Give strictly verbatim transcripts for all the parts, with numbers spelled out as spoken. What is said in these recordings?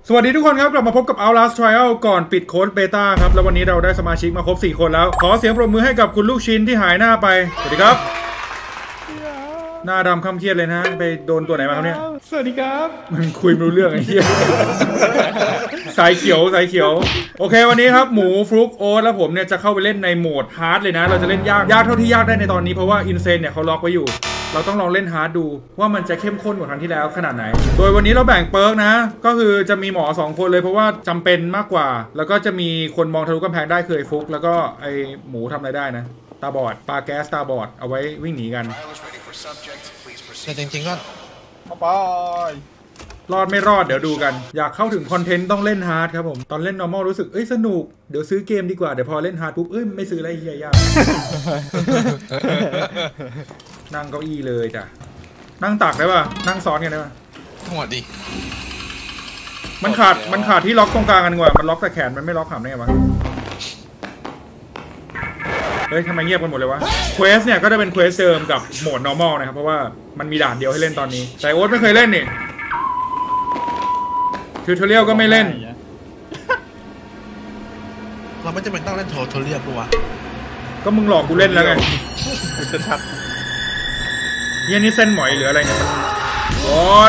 สวัสดีทุกคนครับกลับมาพบกับ Outlast Trial ก่อนปิดโค้ดเบต้าครับแล้ววันนี้เราได้สมาชิกมาครบสี่คนแล้วขอเสียงปรบมือให้กับคุณลูกชิ้นที่หายหน้าไปสวัสดีครับหน้าดำคำเครียดเลยนะไปโดนตัวไหนมาครับเนี่ยสวัสดีครับมันคุยไม่รู้เรื่องไอ้เหี้ยสายเขียวสายเขียวโอเควันนี้ครับหมูฟลุกโอ๊ตแล้วผมเนี่ยจะเข้าไปเล่นในโหมดฮาร์ดเลยนะเราจะเล่นยากยากเท่าที่ยากได้ในตอนนี้เพราะว่าอินเซนเนี่ยเขาล็อกไว้อยู่เราต้องลองเล่นฮาร์ดดูว่ามันจะเข้มข้นกว่าครั้งที่แล้วขนาดไหนโดยวันนี้เราแบ่งเปิร์กนะก็คือจะมีหมอสองคนเลยเพราะว่าจำเป็นมากกว่าแล้วก็จะมีคนมองทะลุกำแพงได้คือไอ้ฟลุกแล้วก็ไอ้หมูทำอะไรได้นะตาบอดปลาแก๊สตาบอดเอาไว้วิ่งหนีกันแต่จริงๆก็เอาไปรอดไม่รอดเดี๋ยวดูกันอยากเข้าถึงคอนเทนต์ต้องเล่นฮาร์ดครับผมตอนเล่น normal รู้สึกเอ้ยสนุกเดี๋ยวซื้อเกมดีกว่าเดี๋ยวพอเล่นฮาร์ดปุ๊บเอ้ยไม่ซื้ออะไรเฮียยาก นั่งเก้าอี้เลยจ้ะนั่งตักได้ป่ะนั่งซ้อนกันได้ป่ะหัวดีมันขาดมันขาดที่ล็อกตรงกลางกันกว่ามันล็อกแต่แขนมันไม่ล็อกขำได้ไงวะเฮ้ยทำไมเงียบกันหมดเลยวะเควสเนี่ยก็จะเป็นเควสเดิมกับโหมด normal นะครับเพราะว่ามันมีด่านเดียวให้เล่นตอนนี้แต่โอ๊ตไม่เคยเล่นนี่ทิวทอเรียลก็ไม่เล่นเราไม่จำเป็นต้องเล่นโททอเรียลปะวะก็มึงหลอกกูเล่นแล้วไงจะชัดเยี่ยนี่เส้นหมอยหรืออะไรเนี่ยโอ๊ต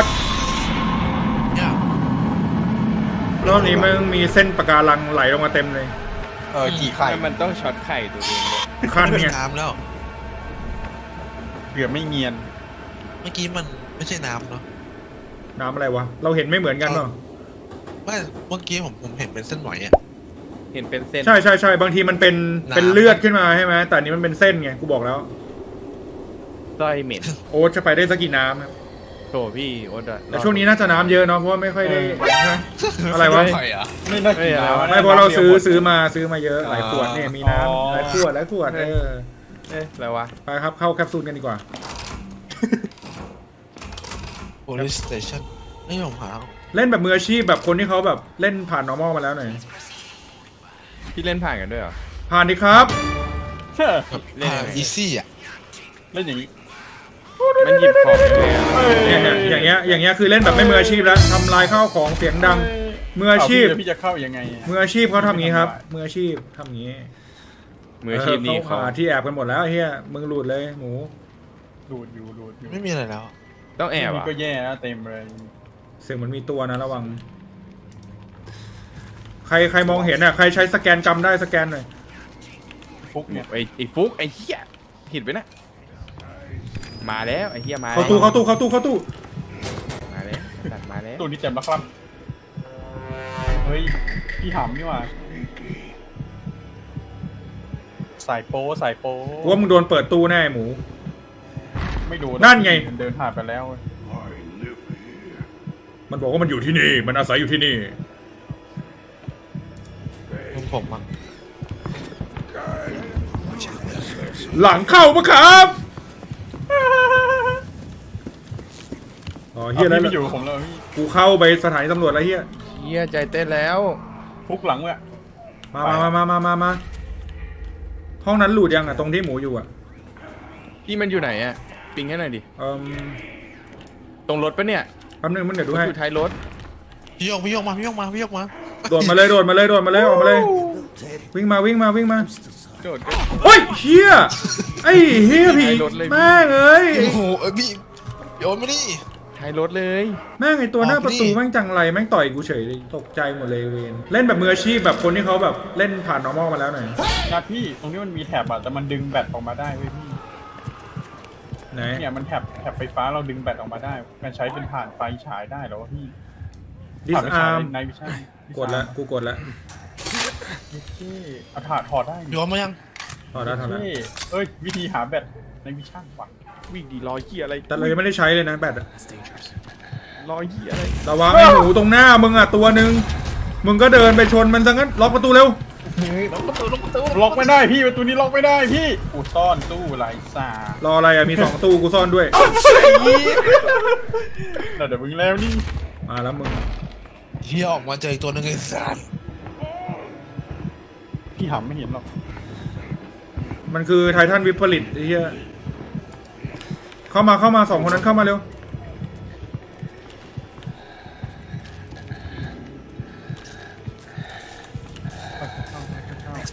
รอบนี้มึงมีเส้นปะการังไหลลงมาเต็มเลยเออกี่ไข่มันต้องช็อตไข่ตัวเองเลยคันเนี่ยน้ำแล้วเกือบไม่เงียนเมื่อกี้มันไม่ใช่น้ำเนาะน้ำอะไรวะเราเห็นไม่เหมือนกันเนาะไม่เมื่อกี้ผมผมเห็นเป็นเส้นหน่อยอ่ะเห็นเป็นเส้นใช่ใช่ใช่บางทีมันเป็นเป็นเลือดขึ้นมาใช่ไหมแต่นี้มันเป็นเส้นไงกูบอกแล้วต้อยเหม็นโอ๊ตจะไปได้สักกี่น้ำครับโถพี่โอ๊ตอะแต่ช่วงนี้น่าจะน้ำเยอะเนาะเพราะว่าไม่ค่อยได้อะไรวะไม่ได้ไม่เพราะเราซื้อซื้อมาซื้อมาเยอะหลายขวดเนี่ยมีน้ำหลายขวดหลายขวดเออเอ๊ะอะไรวะไปครับเข้าแคปซูลกันดีกว่า Police Station ไม่ยอมหาเล่นแบบมืออาชีพแบบคนที่เขาแบบเล่นผ่าน normal มาแล้วหน่อยพี่เล่นผ่านกันด้วยเหรอผ่านดิครับเล่นอีซี่อ่ะเล่นอย่างนี้มันหยิบของเลยอย่างเงี้ยอย่างเงี้ยคือเล่นแบบไม่มืออาชีพแล้วทำลายข้าวของเสียงดังมืออาชีพพี่จะเข้ายังไงมืออาชีพเขาทำอย่างนี้ครับมืออาชีพทำอย่างนี้มืออาชีพนี่เขาที่แอบกันหมดแล้วเฮียมึงหลุดเลยหมูหลุดอยู่หลุดอยู่ไม่มีอะไรแล้วต้องแอบอ่ะก็แย่นะเต็มเลยเสียงมันมีตัวนะระวังใครใครมองเห็นอ่ะใครใช้สแกนจำได้สแกนหน่อยฟุกเนี่ยไอ้ไอ้ฟุกไอ้เหี้ยผิดไปนะมาแล้วไอ้เหี้ยมาเข้าตู้เข้าตู้เข้าตู้เข้าตู้มาแล้วตัดมาแล้วตู้นี้เต็มแล้วครับเฮ้ยพี่หำนี่หว่าสายโป้สายโป้ว่ามึงโดนเปิดตู้แน่หมูไม่โดนนั่นไงเดินผ่านไปแล้วมันบอกว่ามันอยู่ที่นี่มันอาศัยอยู่ที่นี่ผมอ่ะหลังเข้าปะครับอ๋อเฮียแล้วไม่อยู่ผมเลยกูเข้าไปสถานีตำรวจแล้วเฮียเฮียใจเต้นแล้วฟุกหลังเว้ยมามามามามามาห้องนั้นหลุดยังอ่ะตรงที่หมูอยู่อ่ะพี่มันอยู่ไหนอ่ะปิงให้หน่อยดิเอ่อตรงรถปะเนี่ยแป๊บนึงมันเดี๋ยวดูให้อยู่ท้ายรถพี่ยกพี่ยกมาพี่ยกมาพี่ยกมาโดดมาเลยโดดมาเลยโดดมาเลยออกมาเลยวิ่งมาวิ่งมาวิ่งมาเฮ้ยเฮียไอ้เฮียผีแม่งเอ้ยโอ้โหพี่โยนมาดิท้ายรถเลยแม่งไอ้ตัวหน้าประตูแม่งจังไรแม่งต่อยกูเฉยเลยตกใจหมดเลยเวนเล่นแบบมืออาชีพแบบคนที่เขาแบบเล่นผ่าน normal มาแล้วหน่อยนะพี่ตรงนี้มันมีแถบอะแต่มันดึงแบตออกมาได้เว้ยพี่ไหนเนี่ยมันแถบแถบไฟฟ้าเราดึงแบตออกมาได้มันใช้เป็นผ่านไฟฉายได้หรอวะพี่ดิสอาร์มในวิชั่นกดแล้วกูกดแล้วเอาถอดถอดได้ยอมมายังถอดได้ถอดได้เอ้ยวิธีหาแบตในวิชั่นว่ะวิ่งดีรอยเหี้ยอะไรแต่เรายังไม่ได้ใช้เลยนะแบตอะรอยเหี้ยอะไรระวังไอ้หนูตรงหน้ามึงอะตัวนึงมึงก็เดินไปชนมันซะงั้นล็อกประตูเร็วล็อกประตูล็อกประตูล็อกไม่ได้พี่ประตูนี้ล็อกไม่ได้พี่กูซ่อนตู้ไรซ่ารออะไรอะมีสองตู้กูซ่อนด้วยเดี๋ยวมึงแล้วนี่มาแล้วมึงเฮียออกมาเจออีกตัวนึงไอ้สัสพี่หำไม่เห็นหรอกมันคือไททันวิปริตไอ้เหี้ยเข้ามาเข้ามาสองคนนั้นเข้ามาเร็ว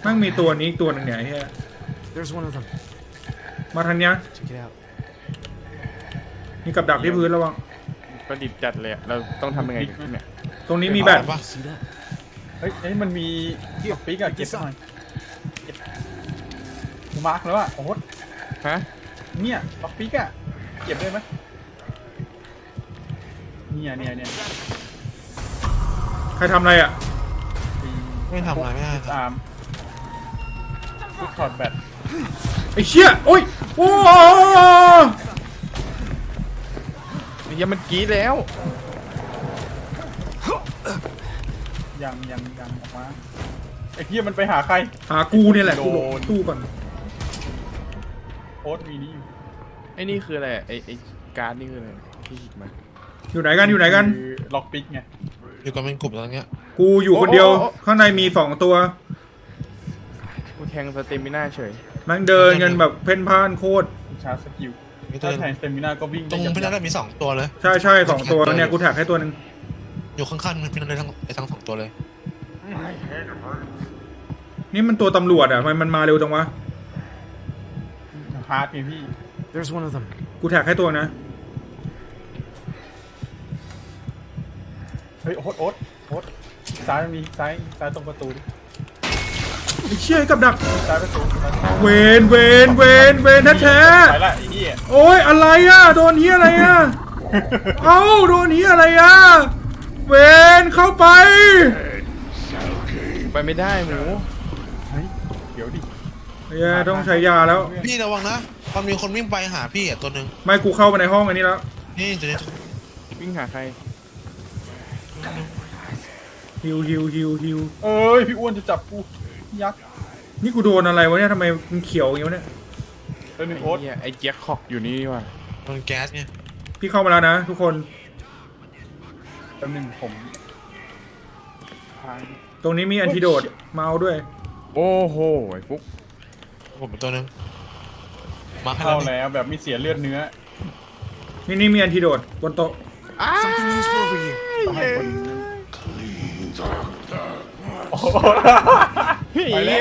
มั่งมีตัวนี้ตัวหนึ่งเนี่ยไอ้เหี้ย There's one of them. มาทางเนี้ย Check it out. มีกับดักที่พื้นระวังประดิษฐ์จัดเลยอะเราต้องทำยังไงเนี่ยตรงนี้มีแบตปะ See that? เฮ้ยเฮ้ยมันมีล็อกปิกอะเก็บหน่อยเก็บกูมาร์กแล้วอะโอ้โหฮะเนี่ยล็อกปิกอะเก็บได้ไหมเนี่ยเนี่ยเนี่ยใครทำอะไรอ่ะไม่ทำอะไรไม่ได้ตามฟุกถอดแบตไอ้เชี่ยโอ้ยโอ้ไอ้เหี้ยมันกรี๊ดแล้วยังยังยังออกมาไอ้เหี้ยมันไปหาใครหากูเนี่ยแหละโดกูนหลบตู้ก่อนโค้ดมีนี่อยู่ไอ้นี่คืออะไรไอ้ไอ้การ์ดนี่คืออะไรที่หยิบมาอยู่ไหนกันอยู่ไหนกันคือล็อกปิกไงอยู่กันเป็นกลุ่มตอนเนี้ยกูอยู่คนเดียวข้างในมีสองตัวกูแทงสเตมิน่าเฉยแม่งเดินกันแบบเพ่นพ่านโคตรคุณชาร์จสกิลมีตัวถ้าหแทนึงงสเตมินาก็วิ่งตรงได้พี่นัทมีสองตัวเลยใช่ใช่สองตัวเนี่ยกูแท็กให้ตัวหนึ่งอยู่ข้างๆพี่นัทได้ทั้งไอ้ทั้งสองตัวเลยนี่มันตัวตำรวจอ่ะทำไมมันมาเร็วจังวะฮาร์ดไงพี่ There's one of them. กูแท็กให้ตัวนะเฮ้ยโอ๊ตโอ๊ตโอ๊ตซ้ายมันมีซ้ายซ้ายตรงประตูดิไอ้เชี่ยกับดักซ้ายประตูซ้ายประตูเวนเวนเวนเวนแท้ไปละไอ้เหี้ยๆโอ้ยอะไรอ่ะโดนเฮียอะไรอ่ะเอ้าโดนเฮียอะไรอ่ะเวนเข้าไปไปไม่ได้หมูเฮ้ยเดี๋ยวดิเฮียต้องใช้ยาแล้วพี่ระวังนะมันมีคนวิ่งไปหาพี่อ่ะตัวหนึ่งไม่กูเข้าไปในห้องอันนี้แล้วนี่ตัวนี้วิ่งหาใครฮิวฮิวฮิวฮิวเอ้ยพี่อ้วนจะจับกูยักษ์นี่กูโดนอะไรวะเนี่ยทำไมมันเขียวอย่างเงี้ยวะเนี่ยเป็นหนึ่งไอ้โอ๊ตเหี้ยไอ้แจ็คคอกอยู่นี่ว่ะมันแก๊สไงพี่เข้ามาแล้วนะทุกคนเป็นหนึ่งผมทางตรงนี้มีแอนติโดดมาเอาด้วยโอ้โหไอ้ฟุกผมเป็นตัวหนึ่งมาให้เข้าเราเนี่ยแล้วแบบมีเสียเลือดเนื้อนี่นี่มีแอนติโดดบนโต๊ะ Something useful over here. ต้องให้คนโอ้โหไปแล้ว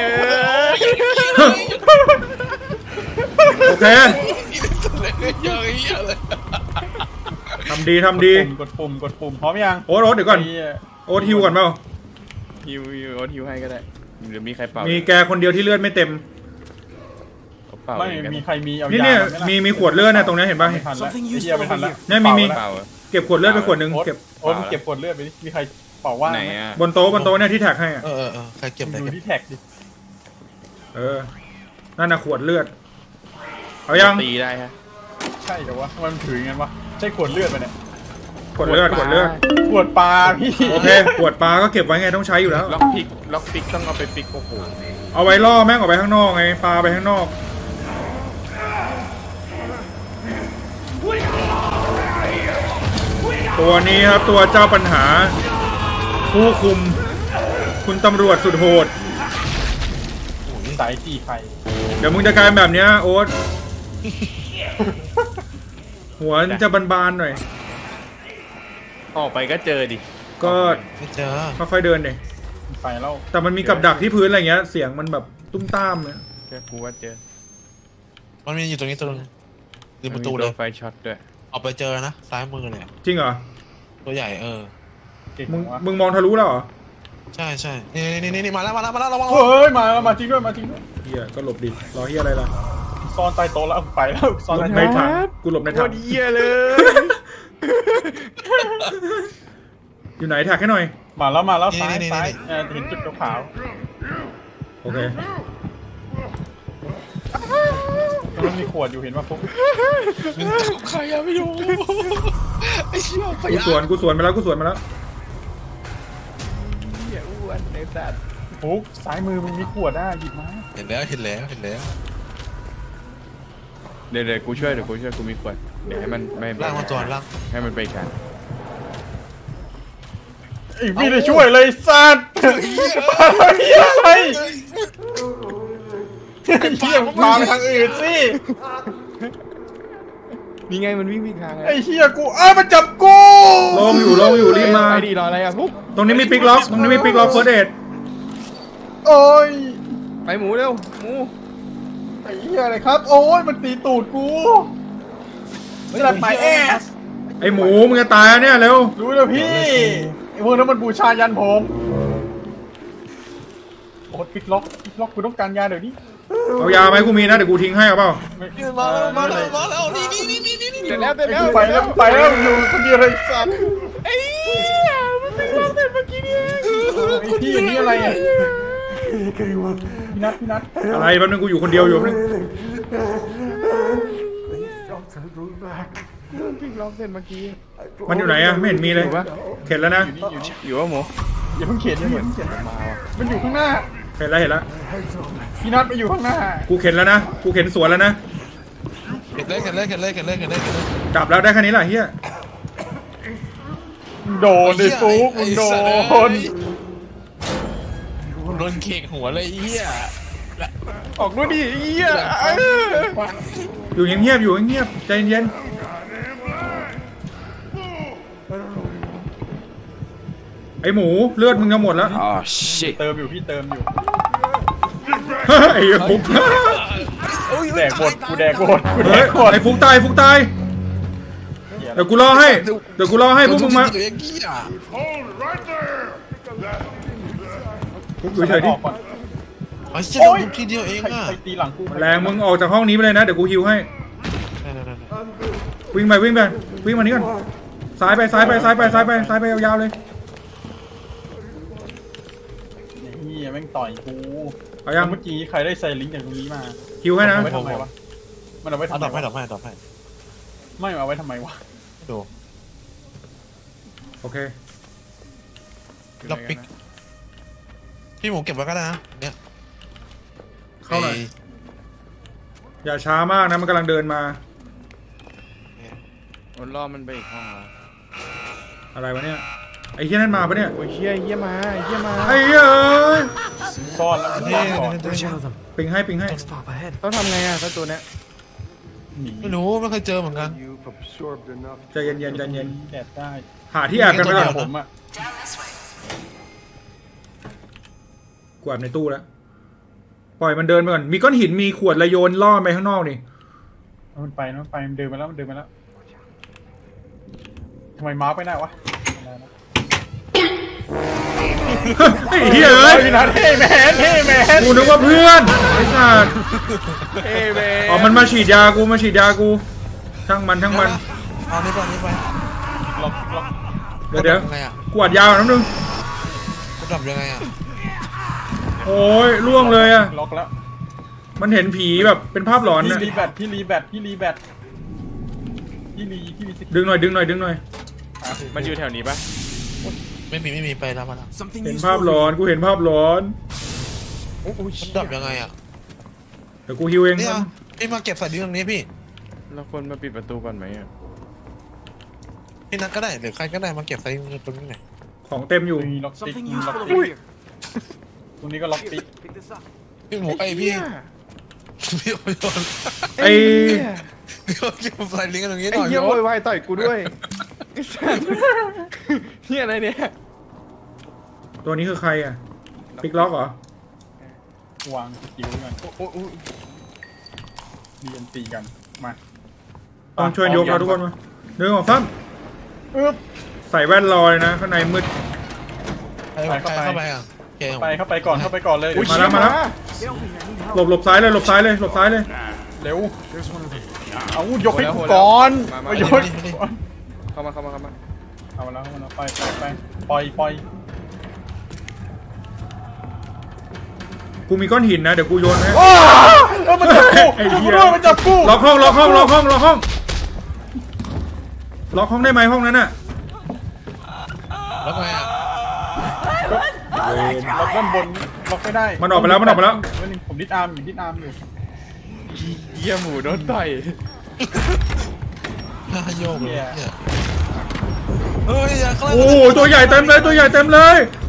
โอเคเยอะเยอะเลยทำดีทำดีกดปุ่มกดปุ่มพร้อมยังโอ๊ตโอ๊ตเดี๋ยวก่อนไหี้ยโอ๊ตฮิวก่อนเปล่าฮิวฮิวโอ๊ตฮิวให้ก็ได้หรือมีใครเป่ามีแกคนเดียวที่เลือดไม่เต็มเอาเป่าไม่เองกันมีใครมีเอานี่ยาเนี่ยไหล่ะมีมีขวดเลือดนะตรงนี้เห็นป่ะไม่ทันแล้ว Something ไอ้เหี้ย useful ไม่ทันแล้วเนี่ยมีมีเป่าเหรอเก็บขวดเลือดไปขวดหนึ่งโอ๊ตเก็บโอ๊ตมึงเก็บกดเลือดไปดิมีใครเป่าว่างไหนไหมอ่ะบนโต๊ะบนโต๊ะเนี่ยที่แท็กให้อะเออเออเออใครเก็บอะไรดูเก็บที่แท็กดิเออนั่นน่ะขวดเลือดเอายังตีได้ฮะใช่แต่ว่าทำไมมันถืออย่างนั้นวะใช่ขวดเลือดไปเนี่ยขวดเลือดขวดเลือดขวดปลาพี่โอเคขวดปลาก็เก็บไว้ไงต้องใช้อยู่แล้วล็อกพิกล็อกพิกต้องเอาไปปิกโอ้โหเอาไว้ล่อแม่งออกไปข้างนอกไงปลาไปข้างนอกตัวนี้ครับตัวเจ้าปัญหา ผู้คุม คุณตำรวจสุดโหดสายจีไข่เดี๋ยวมึงจะกลายเป็นแบบเนี้ยโอ๊ต หัวจะบานๆหน่อยออกไปก็เจอดิก็ไม่เจอค่อยๆเดินเดยไปแล้วแต่มันมีกับดักที่พื้นอะไรเงี้ยเสียงมันแบบตุ้มต้ามเนี่ยแค่กูว่าเจอมันมีอยู่ตรงนี้ตัวหนึงริมประตูมีเลตัวย ไฟช็อตด้วยออกไปเจอนะซ้ายมือเลยอะจริงเหรอตัวใหญ่เออเก่งมึงวะมึงมองทะลุแล้วเหรอใช่ใช่นี่นี่นี่นี่มาแล้วมาแล้วมาแล้วระวังเฮ้ยมาแล้วมาจริงด้วยมาจริงด้วยเฮียก็หลบดิรอเฮียอะไรล่ะซ่อนใต้โต๊ะแล้วไปแล้วซ่อนหลใต้บในโต๊ะถังกูหลบในโคถัตงรเหี้ยเลยอยู่ไหนแท็กให้หน่อยมาแล้วมาแล้วซ้ายซ้ายเออเห็นจุดขาวโอเคๆมันมีขวดอยู่เห็นว่าฟุกมึงตามใครอะไม่รู้ไอ้เชี่ยไปกูสวนกูสวนมาแล้วกูสวนมาแล้วเหี้ยอ้วนไอ้สัตว์ฟุกซ้ายมือมันมีขวดได้หยิบมาเห็นแล้วเห็นแล้วเห็นแล้วเดี๋ยวเดี๋ยวกูช่วยเดี๋ยวกูช่วยกูมีขวดเดี๋ยวให้มันไม่ล่างมาตัวล่างให้มันไปกันไอ้พี่ได้ช่วยเลยสัตว์ปาเหี้ยอะไรเหี้ยมึงพาไปทางอื่นสินี่ไงมันวิ่งวิ่งทางไอ้เหี้ยกูอ้าวมันจับกูลงอยู่ลงอยู่รีบมาไปดิรออะไรอ่ะปุ๊บตรงนี้มีปิกล็อกตรงนี้มีปิกล็อกเฟิร์สเอดโอ้ยไปหมูเร็วหมูไอ้เหี้ยอะไรครับ โอ้ยมันตีตูดกูสลัดหมายแอสไอหมูมึงจะตายแล้วเนี่ยเร็วรู้แล้วพี่ไอ้พวกนั้นมันบูชายันผมโอ้คลิกล็อกคลิกล็อกกูต้องการยาเดี๋ยวนี้เอายาไหมกูมีนะเดี๋ยวกูทิ้งให้เอาเปล่าไม่มาแล้วมาแล้วมาแล้วนี่นี่นี่นี่นี่เสร็จแล้วเสร็จไอ้แล้วกูไปแล้วไปแล้วอยู่คนเดียวเลยสัตว์ไอ้เหี้ยมันเป็นรอบเสร็จเมื่อกี้นี่ไอ้พี่อย่างนี้อะไรอ่ะพี่นัทพี่นัทอะไรแป๊บนึงกูอยู่คนเดียวอยู่แป๊บนึงพิกรอบเสร็จเมื่อกี้มันอยู่ไหนอะไม่เห็นมีเลยเข็นแล้วนะอยู่ว่าหมูอย่าเพิ่งเขียนอย่าเพิ่งเขียนมันอยู่ข้างหน้าเข็นแล้วเห็นแล้วพี่นัทไปอยู่ข้างหน้ากูเข็นแล้วนะกูเข็นสวนแล้วนะเก็บเลยเก็บเลยเก็บเลยเก็บเลยเก็บเลยเก็บเลยจับแล้วได้แค่นี้แหละเฮียโดนดิฟุกมึงโดนโดนเคกหัวเลยไอ้เหี้ยออกด้วยดิไอ้เหี้ยอยู่เงียบๆอยู่เงียบๆใจเย็นไอหมูเลือดมึงจะหมดแล้ว Oh shit. เติมอยู่พี่เติมอยู่ไอ้ฟุกแดกบดกูแดกบดกูแดเฮ้ยกบดไอ้ฟุกตายฟุกตายเดี๋ยวกูรอให้เดี๋ยวกูรอให้พวกมึงมาตัวเองเหี้ยฟุกอยู่เฉยดิออกก่อนไอ้เหี้ยโดนทุบทีเดียวเองใครอ่ะใครตีหลังกูแรงมึงออกจากห้องนี้ไปเลยนะเดี๋ยวกูฮิวให้นั่นๆวิ่งไปวิ่งไปวิ่งมานี้ก่อนซ้ายไปซ้ายไปซ้ายไปซ้ายไปซ้ายไปยาวๆเลยเฮียแม่งต่อยกูเอายังเมื่อกี้ใครได้ไซลิงจากตรงนี้มาฮิวให้นะเอาไว้ทำไมวะมันเอาไว้ๆเอาทำดอกไมให้ดวะอกให้ดอกให้ไม่เอาไว้ทำไมวะดูโอเคล็อกปิกพี่หมูเก็บไว้ก็ได้นะเนี่ยเข้าหน่อยอย่าช้ามากนะมันกำลังเดินมามันล่อมันไปอีกห้องเหรออะไรวะเนี่ยไอ้เหี้ยนั่นมาปะเนี่ยโอ้ยเหี้ยเหี้ยมาเหี้ยมาไอ้เหี้ยเอ้ยซ่อนแล้วซ่อนก่อน There's one of them. ปิงให้ปิงให้ Next pop ahead. ต้องทำไงอ่ะถ้าตัวเนี้ยหนีไม่รู้ไม่เคยเจอเหมือนกันใจเย็นเย็นใจเย็นแดดได้หาที่แอบกันไปก่อนผมอะกวาดในตู้แล้วปล่อยมันเดินไปก่อนมีก้อนหินมีขวดระโยนล่อไปข้างนอกนี่มันไปมันไปมันเดินมาแล้วมันเดินมาแล้วทำไมมาร์คไม่ได้วะไอ้เหี้ยเอ้ยพี่นัทเฮ้แมนเฮ้แมนกูนึกว่าเพื่อนไอ้สัสเอ้ยเว้ยอ๋อมันมาฉีดยากูมาฉีดยากูทั้งมันทั้งมันเอานี่ไปนี่ไปล็อกล็อกเดี๋ยวเดี๋ยวยังไงอ่ะกวาดยาน้ำนึงจะดับยังไงอ่ะโอ้ยล่วงเลยอ่ะล็อกแล้วมันเห็นผีแบบเป็นภาพหลอนพี่นะรีแบตพี่รีแบตพี่รีแบตพี่รีพี่รีสกิลดึงหน่อยดึงหน่อยดึงหน่อยมันอยู่แถวนี้ปะไม่มีไม่มีไปแล้วมาแล้ว Something เห็น useful. ภาพหลอนกูเห็นภาพหลอนโอ้ยมันดับยังไงอ่ะเดี๋ยวกูฮิวเองเนี่ยพี่มาเก็บใส่ดิ้งตรงนี้พี่เราควรมาปิดประตูก่อนไหมอ่ะพี่นัทก็ได้หรือใครก็ได้มาเก็บใส่ดิ้งตรงนี้หน่อยของเต็มอยู่มีล็อกติ๊ก Something มีล็อก useful ติ๊ก over here. ตรงนี้ก็ล็อกติ๊ก Pick this up. พี่หมูไอพี่พี่โยนไอ้พี่โยนเก็บใส่ดิ้งตรงนี้หไอ้น่อยเหี้ยโยโวน ยวายต่อยกูด้วยไอ้สัสเหี้ยอะไรเนี่ยตัวนี้คือใครอ่ะปิกล็อกเหรอวางสกิลกันโอ้โอ้เรียนตีกันมาต้องช่วยยกเราทุกคนมาเดินออกซ้อึ๊บำใส่แว่นลอยนะข้างในมืดใครเข้าไปอ่ะโอเคไปเข้าไปก่อนเข้าไปก่อนเลยอุ๊ยมาแล้วมาแล้ว Get over here. I need หล help. บหลบซ้ายเลยหลบซ้ายเลยหลบซ้ายเลยเร็ว There's one of them. เอายกให้กูก่อนเอายกเข้ามาเข้ามาเข้ามาเอาแล้วเอาแล้วไปไปไปปล่อยปล่อยกูมีก้อนหินนะเดี๋ยวกูโยนให้ว้าวเออมันจับกูไอ้กูเหี้ยด้วยมันจับกูล็อกห้องล็อกห้องล็อกห้องล็อกห้องล็อกห้องได้ไหมห้องนั้นน่ะแล้วไงอ่ะล็อกด้านบนล็อกไม่ได้มันออกไปแล้วมันออกไปแล้วผมดิดอาร์มอยู่ดิดอาร์มอยู่เหี้ยหมูโดนต่อยน่าโยกเลยเนี่ยเฮ้ยอย่าเข้าโอ้โหตัวใหญ่เต็มเลยตัวใหญ่เต็มเลย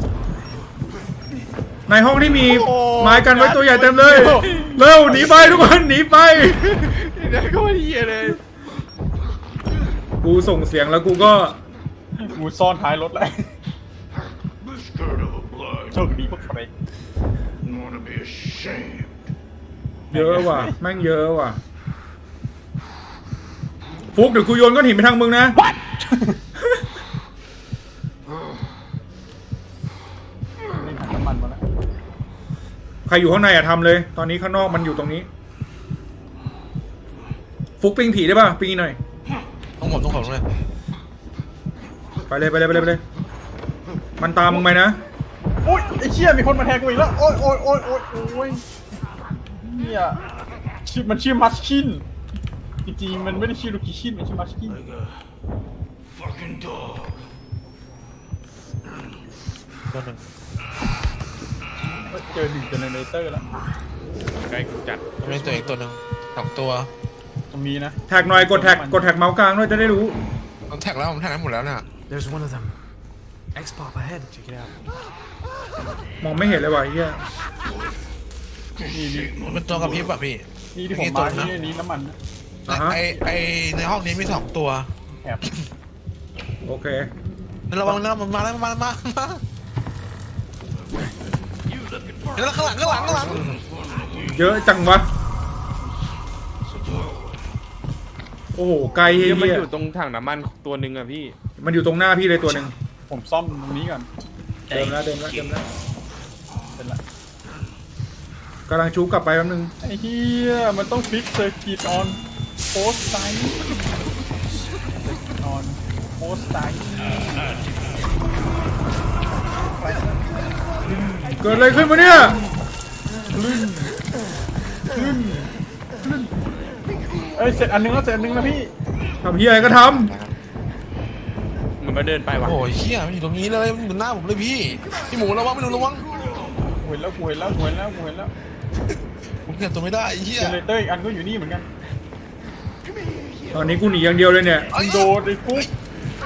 ในห้องที่มีไม้กันไว้ตัวใหญ่เต็มเลยเร็วหนีไปทุกคนหนีไปเดี๋ยวก็ไม่เหี้ยเลยกูส่งเสียงแล้วกูก็กูซ่อนท้ายรถแล้วโชคดีพวกใครเยอะว่ะแม่งเยอะว่ะฟุกเดี๋ยวกูโยนก้อนหินไปทางมึงนะน้ำมันมาแล้วใครอยู่ข้างในอะทำเลยตอนนี้ข้างนอกมันอยู่ตรงนี้ฟุกปิงผีได้ป่ะปิงหน่อยต้องผมต้องผมเลยไปเลยไปเลยไปเลยไปเลยมันตามมึงไปนะโอ๊ยไอ้เชี่ยมีคนมาแทงกูอีกแล้วโอ๊ยโอ๊ยโอ๊ยโอ๊ยโอ๊ยเนี่ยชื่อมันชื่อมัชชินจริงๆมันไม่ได้ชื่อลูกิชินมันชื่อมัชชินตัวหนึ่งเจอหนึ่งเจเนเรเตอร์แล้วใกล้จัดมีตัวเองตัวหนึ่งสองตัวตรงนี้นะแท็กหน่อยกดแท็กกดแท็กเมาส์กลางด้วยจะได้รู้ผมแท็กแล้วผมแท็กให้หมดแล้วน่ะ There's one of them. X-pop ahead. Check it out. มองไม่เห็นเลยว่ะเฮียนี่นี่เป็นตัวกับพริบอ่ะพี่นี่ที่ผมมาที่นี่น้ำมันไอไอในห้องนี้มีสองตัวแอบโอเคระวังนะมันมาแล้วมามามาแล้วข้างหลังข้างหลังข้างหลังเยอะจังวะโอ้โหไกลเฮียมันอยู่ตรงถังน้ำมันตัวหนึ่งอะพี่มันอยู่ตรงหน้าพี่เลยตัวหนึ่งผมซ่อมตรงนี้ก่อนเดิมแล้วเดิมแล้วเดิมแล้วเป็นละกำลังชูกลับไปแป๊บนึงไอ้เฮียมันต้องฟิกเซอร์กิตออนโพสไซน์ออนโพสไซน์เกิดอะไรขึ้นวะเนี่ยลื่นลื่นลื่นเอ้ยเสร็จอันนึงแล้วเสร็จอันนึงแล้วพี่ทำเฮียอะไรก็ทำมันมาเดินไปวะโอ้ยเฮียมันอยู่ตรงนี้เลยมันอยู่หน้าผมเลยพี่พี่หมูระวังไม่รู้ระวังหวยแล้วหวยแล้วหวยแล้วหวยแล้วผมเก็บตัวไม่ได้เฮียเจเนเรเตอร์อีกอันก็อยู่นี่เหมือนกันตอนนี้กูหนีอย่างเดียวเลยเนี่ยโดดไอ้ฟุ๊ก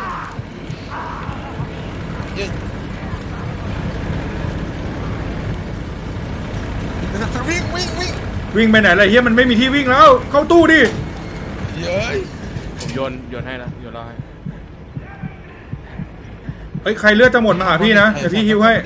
วิ่งวิ่งวิ่งวิ่งไปไหนอะไรเฮียมันไม่มีที่วิ่งแล้วเข้าตู้ดิเย้ยผมโยนโยนให้นะโยนเราให้เฮ้ยใครเลือดจะหมดมาหาพี่นะเดี๋ยวพี่ฮิวให้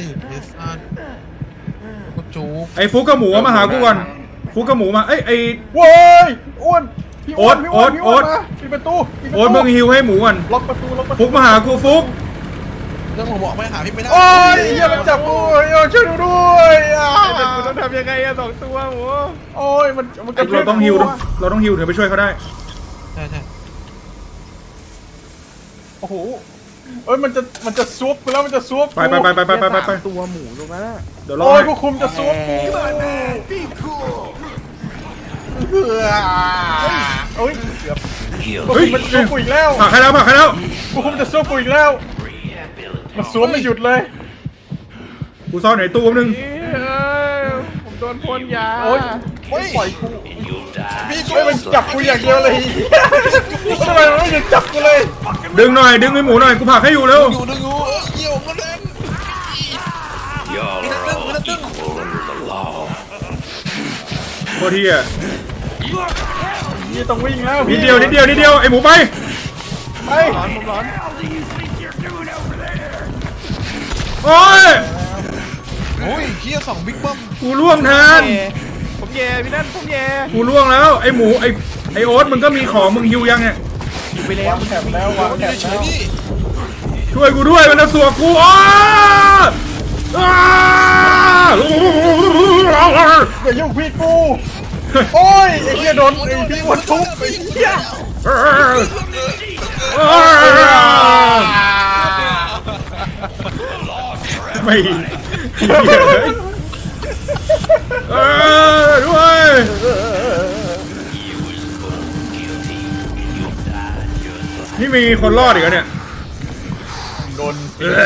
ไอ้ฟุกกับหมูมาหากูก่อนฟุกกับหมูมาเอ้ยไอ้โว้ยอ้วนโอ๊ตโอ๊ตโอ๊ตปิดประตูโอ๊ตมึงฮิวให้หมูก่อนล็อกประตูล็อกประตูฟุกมาหากูฟุกแล้วผมบอกไม่หาพี่ไม่ได้โอ้ยอย่ามาจับกูโอ้ยช่วยดูด้วยอ่ะกูต้องทำยังไงอะสองตัวหมูโอ้ยมันมันเราต้องฮิวเราต้องฮิวถึงไปช่วยเขาได้ใช่ใช่โอ้โหเอ้ยมันจะมันจะซุบไปแล้วมันจะซุบไปไปไปไปไปไปไปตัวหมูตรงนั้นเดี๋ยวรอโอ้ยผู้คุมจะซุบกูเฮ้ยเกือบเฮ้ยมันซุบกูอีกแล้วผักใครแล้วผักใครแล้วผู้คุมจะซุบกูอีกแล้วมันสวมไม่หยุดเลยกูซ่อนในตู้นึงผมโดนพ่นยาโอ๊ยปล่อยกูพี่ช่วยมันจับกูอย่างเดียวเลยทำไมมันไม่หยุดจับกูเลยดึงหน่อยดึงไอ้หมูหน่อยกูผักให้อยู่เร็วอยู่ดึงอยู่เกี่ยวกันเล่นโคตรเที่ยนี่ต้องวิ่งแล้วนิดเดียวนิดเดียวนิดเดียวไอ้หมูไปไปร้อนร้อนโอ้ยโอ้ยเฮียสองบิ๊กบัมกูล่วงแทนผมแย่พี่นั่นผมแย่กูล่วงแล้วไอ้หมูไอ้ไอ้โอ๊ตมึงก็มีของมึงฮิวยังเนี่ยไปแล้วแถบแล้ววางแถบแล้วช่วยกูด้วยมันจะสวกกูอ้าอย่ายุ่งพี่กูโอ้ยไอ้เหี้ยโดนไอ้พี่วันทุบไอ้เหี้ยไม่เออด้วยนี่มีคนรอดอีกแล้วเนี่ยโดน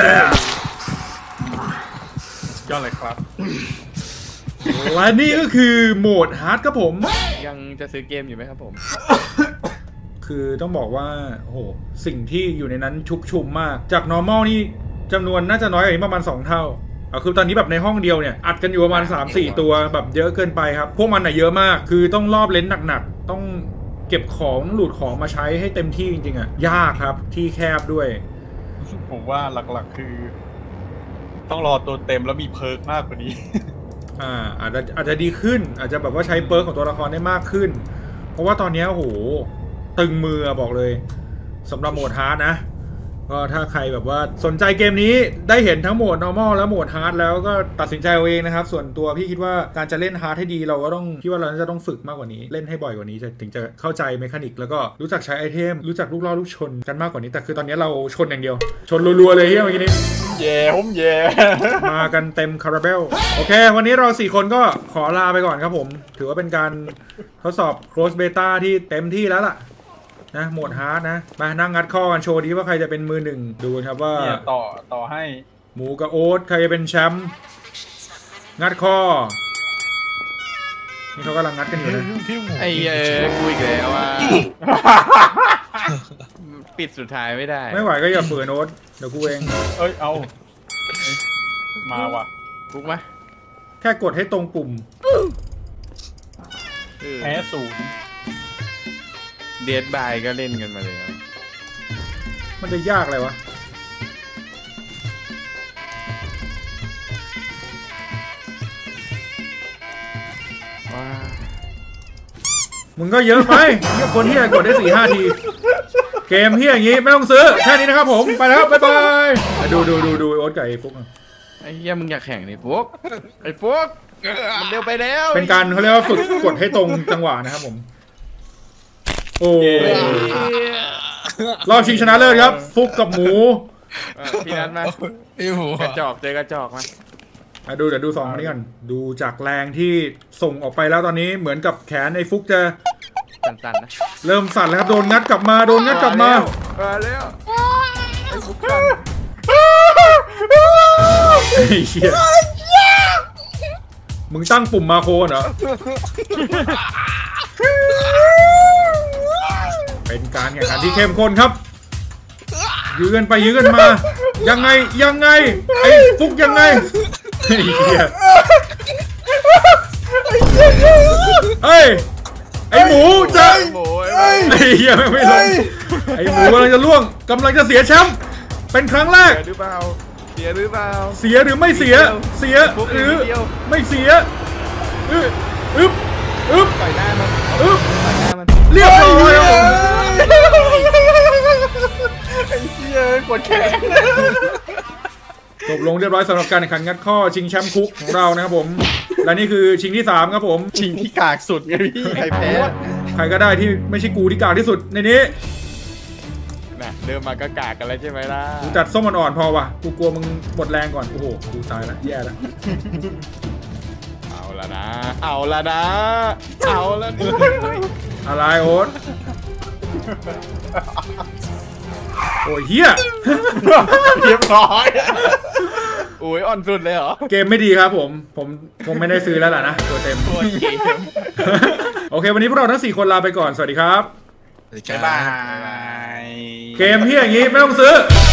ยอดเลยครับและนี่ก็คือโหมดฮาร์ดครับผมยังจะซื้อเกมอยู่ไหมครับผมคือต้องบอกว่าโอ้โหสิ่งที่อยู่ในนั้นชุกชุมมากจาก normal นี่จำนวนน่าจะน้อยกว่านี้ประมาณสองเท่าเอาคือตอนนี้แบบในห้องเดียวเนี่ยอัดกันอยู่ประมาณ สามสี่ ตัวแบบเยอะเกินไปครับพวกมันน่ะเยอะมากคือต้องรอบเลนส์หนักๆต้องเก็บของหลุดของมาใช้ให้เต็มที่จริงๆอ่ะยากครับที่แคบด้วยผมว่าหลักๆคือต้องรอตัวเต็มแล้วมีเพิร์กมากกว่านี้อ่าอาจจะอาจจะดีขึ้นอาจจะแบบว่าใช้เปิร์กของตัวละครได้มากขึ้นเพราะว่าตอนนี้โอ้โหตึงมือบอกเลยสำหรับโหมดฮาร์ดนะก็ถ้าใครแบบว่าสนใจเกมนี้ได้เห็นทั้งโหมด normal และโหมด hard แล้วก็ตัดสินใจเอาเองนะครับส่วนตัวพี่คิดว่าการจะเล่น hard ให้ดีเราก็ต้องคิดว่าเราจะต้องฝึกมากกว่านี้เล่นให้บ่อยกว่านี้จะถึงจะเข้าใจเมคานิกแล้วก็รู้จักใช้ไอเทมรู้จักลูกล่อลูกชนกันมากกว่านี้แต่คือตอนนี้เราชนอย่างเดียวชนรัวๆเลยเฮียเมื่อกี้นี้เย่ผมเย่มากันเต็มคาราเบลโอเควันนี้เราสี่คนก็ขอลาไปก่อนครับผมถือว่าเป็นการทดสอบ close beta ที่เต็มที่แล้วล่ะนะโหมดฮาร์ดนะมานั่งงัดข้อกันโชว์ดีว่าใครจะเป็นมือหนึ่งดูครับว่าต่อต่อให้หมูกับโอ๊ตใครจะเป็นแชมป์งัดข้อนี่เขากำลังงัดกันอยู่นะไอ้เออกูอีกแล้วว่าปิดสุดท้ายไม่ได้ไม่ไหวก็อย่าฝืนโอ๊ตเดี๋ยวกูเองเอ้ยเอามาว่ะฟุกไหมแค่กดให้ตรงปุ่มแพ้ศูนย์เดดบายก็เล่นกันมาเลยมันจะยากอะไรวะมึงก็เยอะไปเยอะคนที่กดได้สี่ห้าทีเกมที่อย่างงี้ไม่ต้องซื้อแค่นี้นะครับผมไปแล้วบ๊ายบายดูดูดูดูโอ๊ตกับไอ้ฟุกไอ้เหี้ยมึงอยากแข่งนี่ฟุกไอ้ฟุกมันเร็วไปแล้วเป็นการเขาเรียกว่าฝึกกดให้ตรงจังหวะนะครับผมโอ้รอบชิงชนะเลิศครับฟุกกับหมูพี่นัทมากระจอกเจอกระจอกมาดูเดี๋ยวดูสองคนนี้ก่อนดูจากแรงที่ส่งออกไปแล้วตอนนี้เหมือนกับแขนไอ้ฟุกจะสั่นๆนะเริ่มสั่นแล้วครับโดนงัดกลับมาโดนงัดกลับมามาแล้วไอ้ฟุกสั่นไอ้เหี้ยมึงตั้งปุ่มมาโคเหรอเป็นการแข่งขันที่เข้มข้นครับยื้อกันไปยื้อกันมายังไงยังไงไอ้ฟุกยังไงไอ้เหี้ยเฮ้ยไอ้หมูจะไอ้เหี้ยไม่ลงไอ้หมูกำลังจะล่วงกำลังจะเสียแชมป์เป็นครั้งแรกหรือเปล่าเสียหรือเปล่าเสียหรือไม่เสียเสียหรือไม่เสียอึ๊บอึ๊บอึ๊บต่อยหน้ามันอึ๊บต่อยหน้ามันเรียบร้อยไอ้เหี้ยกดแขนจบลงเรียบร้อยสำหรับการแข่งขันงัดข้อชิงแชมป์คุกของเรานะครับผมและนี่คือชิงที่สามครับผมชิงที่กากสุดไงพี่ใครแพ้ใครก็ได้ที่ไม่ใช่กูที่กากที่สุดในนี้น่ะเดิมมาก็กากกันแล้วใช่ไหมล่ะกูจัดส้มอ่อนๆพอว่ะกูกลัวมึงหมดแรงก่อนโอ้โหกูตายแล้วแย่แล้วเอาละนะเอาละนะเอาละอะไรโอ๊ตโอ้ยเฮียเรียบร้อยโอ้ยอ่อนสุดเลยเหรอเกมไม่ดีครับผมผมคงไม่ได้ซื้อแล้วล่ะนะตัวเต็มโอเควันนี้พวกเราทั้งสี่คนลาไปก่อนสวัสดีครับบ๊ายบายเกมที่อย่างงี้ไม่ต้องซื้อ